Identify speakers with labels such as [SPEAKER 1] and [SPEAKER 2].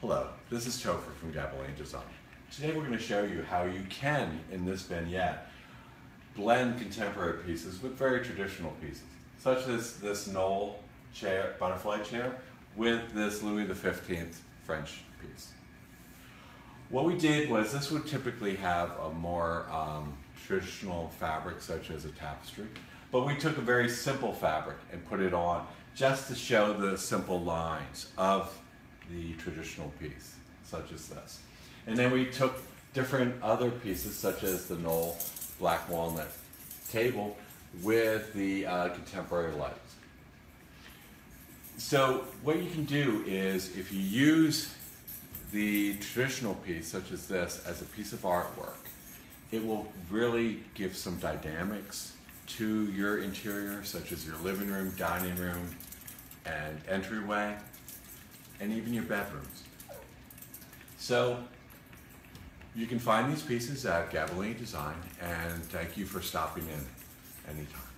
[SPEAKER 1] Hello, this is Topher from Gabelline Design. Today we're going to show you how you can, in this vignette, blend contemporary pieces with very traditional pieces, such as this Knoll chair, butterfly chair, with this Louis XV French piece. What we did was, this would typically have a more traditional fabric, such as a tapestry, but we took a very simple fabric and put it on just to show the simple lines of the traditional piece, such as this. And then we took different other pieces, such as the Knoll black walnut table with the contemporary lights. So what you can do is, if you use the traditional piece, such as this, as a piece of artwork, it will really give some dynamics to your interior, such as your living room, dining room, and entryway, and even your bedrooms. So you can find these pieces at Gabelline Design, and thank you for stopping in anytime.